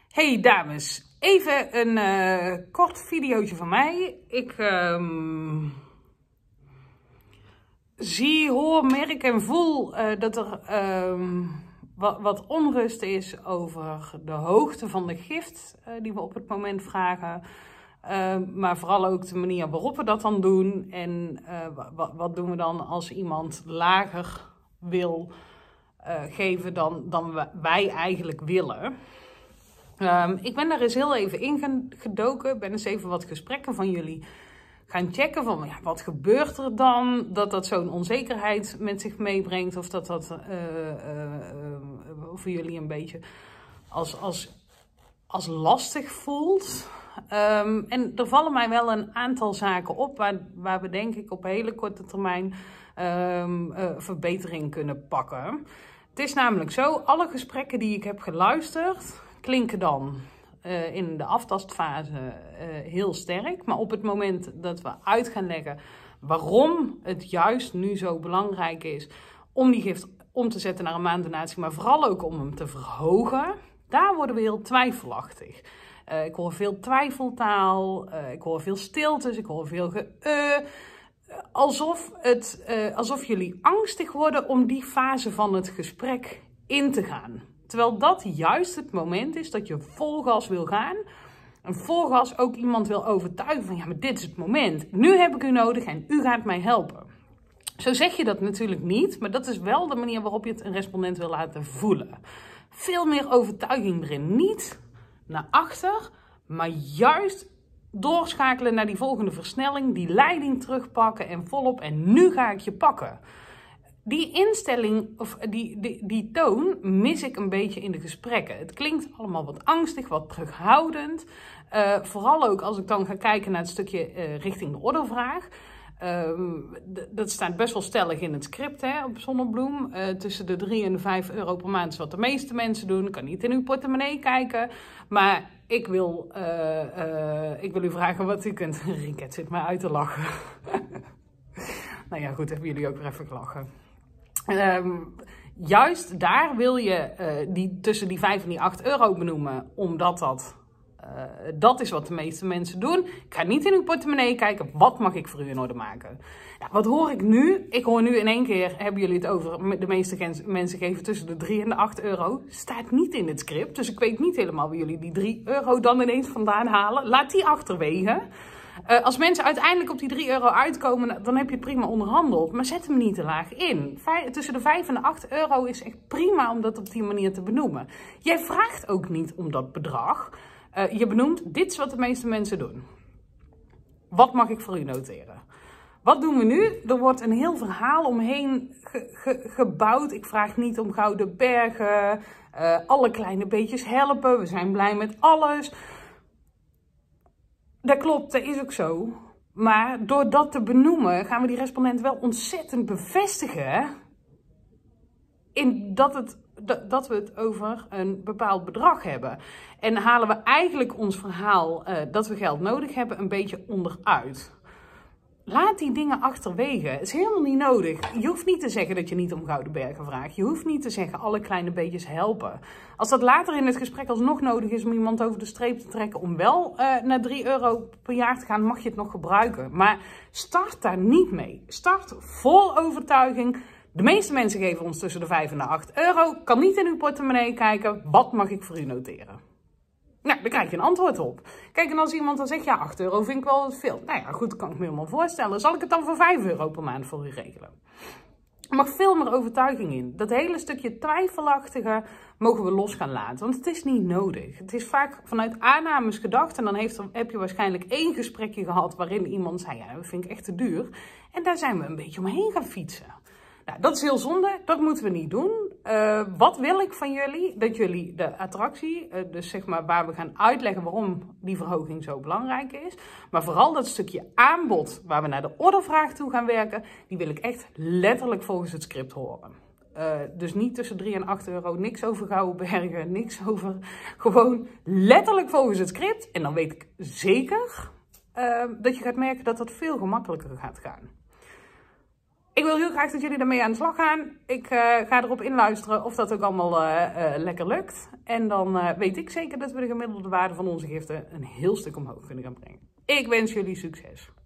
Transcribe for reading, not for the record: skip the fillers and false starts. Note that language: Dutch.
Hey dames, even een kort videootje van mij. Ik zie, hoor, merk en voel dat er wat onrust is over de hoogte van de gift die we op het moment vragen. Maar vooral ook de manier waarop we dat dan doen. En wat doen we dan als iemand lager wil geven dan wij eigenlijk willen. Ik ben daar eens heel even in gedoken. Ben eens even wat gesprekken van jullie gaan checken. Van ja, wat gebeurt er dan? Dat zo'n onzekerheid met zich meebrengt. Of dat voor jullie een beetje als lastig voelt. En er vallen mij wel een aantal zaken op waar we denk ik op hele korte termijn verbetering kunnen pakken. Het is namelijk zo, alle gesprekken die ik heb geluisterd klinken dan in de aftastfase heel sterk. Maar op het moment dat we uit gaan leggen waarom het juist nu zo belangrijk is om die gift om te zetten naar een maanddonatie, maar vooral ook om hem te verhogen, daar worden we heel twijfelachtig. Ik hoor veel twijfeltaal, ik hoor veel stiltes, ik hoor veel alsof jullie angstig worden om die fase van het gesprek in te gaan. Terwijl dat juist het moment is dat je vol gas wil gaan. En vol gas ook iemand wil overtuigen van ja, maar dit is het moment. Nu heb ik u nodig en u gaat mij helpen. Zo zeg je dat natuurlijk niet, maar dat is wel de manier waarop je het een respondent wil laten voelen. Veel meer overtuiging erin. Niet naar achter, maar juist doorschakelen naar die volgende versnelling. Die leiding terugpakken en volop en nu ga ik je pakken. Die instelling, of die toon, mis ik een beetje in de gesprekken. Het klinkt allemaal wat angstig, wat terughoudend. Vooral ook als ik dan ga kijken naar het stukje richting de ordervraag. Dat staat best wel stellig in het script op Zonnebloem. Tussen de 3 en de 5 euro per maand is wat de meeste mensen doen. Ik kan niet in uw portemonnee kijken. Maar ik wil u vragen wat u kunt. Riket zit mij uit te lachen. Nou ja, goed, hebben jullie ook weer even gelachen. Juist daar wil je tussen die 5 en die 8 euro benoemen, omdat dat is wat de meeste mensen doen. Ik ga niet in uw portemonnee kijken, wat mag ik voor u in orde maken? Ja, wat hoor ik nu? Ik hoor nu in één keer, hebben jullie het over, de meeste mensen geven tussen de 3 en de 8 euro. Staat niet in het script, dus ik weet niet helemaal waar jullie die 3 euro dan ineens vandaan halen. Laat die achterwege. Als mensen uiteindelijk op die 3 euro uitkomen, dan heb je het prima onderhandeld. Maar zet hem niet te laag in. Tussen de 5 en de 8 euro is echt prima om dat op die manier te benoemen. Jij vraagt ook niet om dat bedrag. Je benoemt, dit is wat de meeste mensen doen. Wat mag ik voor u noteren? Wat doen we nu? Er wordt een heel verhaal omheen gebouwd. Ik vraag niet om gouden bergen. Alle kleine beetjes helpen. We zijn blij met alles. Dat klopt, dat is ook zo. Maar door dat te benoemen gaan we die respondent wel ontzettend bevestigen in dat we het over een bepaald bedrag hebben. En halen we eigenlijk ons verhaal dat we geld nodig hebben een beetje onderuit. Laat die dingen achterwege. Het is helemaal niet nodig. Je hoeft niet te zeggen dat je niet om gouden bergen vraagt. Je hoeft niet te zeggen alle kleine beetjes helpen. Als dat later in het gesprek alsnog nodig is om iemand over de streep te trekken om wel naar 3 euro per jaar te gaan, mag je het nog gebruiken. Maar start daar niet mee. Start vol overtuiging. De meeste mensen geven ons tussen de 5 en de 8 euro. Kan niet in uw portemonnee kijken. Wat mag ik voor u noteren? Nou, daar krijg je een antwoord op. Kijk, en als iemand dan zegt, ja, 8 euro vind ik wel wat veel. Nou ja, goed, kan ik me helemaal voorstellen. Zal ik het dan voor 5 euro per maand voor u regelen? Er mag veel meer overtuiging in. Dat hele stukje twijfelachtige mogen we los gaan laten. Want het is niet nodig. Het is vaak vanuit aannames gedacht. En dan heb je waarschijnlijk 1 gesprekje gehad waarin iemand zei, ja, dat vind ik echt te duur. En daar zijn we een beetje omheen gaan fietsen. Nou, dat is heel zonde, dat moeten we niet doen. Wat wil ik van jullie? Dat jullie de attractie, dus zeg maar waar we gaan uitleggen waarom die verhoging zo belangrijk is. Maar vooral dat stukje aanbod waar we naar de ordervraag toe gaan werken, die wil ik echt letterlijk volgens het script horen. Dus niet tussen 3 en 8 euro, niks over gouden bergen, niks over, gewoon letterlijk volgens het script. En dan weet ik zeker dat je gaat merken dat dat veel gemakkelijker gaat gaan. Ik wil heel graag dat jullie daarmee aan de slag gaan. Ik ga erop inluisteren of dat ook allemaal lekker lukt. En dan weet ik zeker dat we de gemiddelde waarde van onze giften een heel stuk omhoog kunnen gaan brengen. Ik wens jullie succes.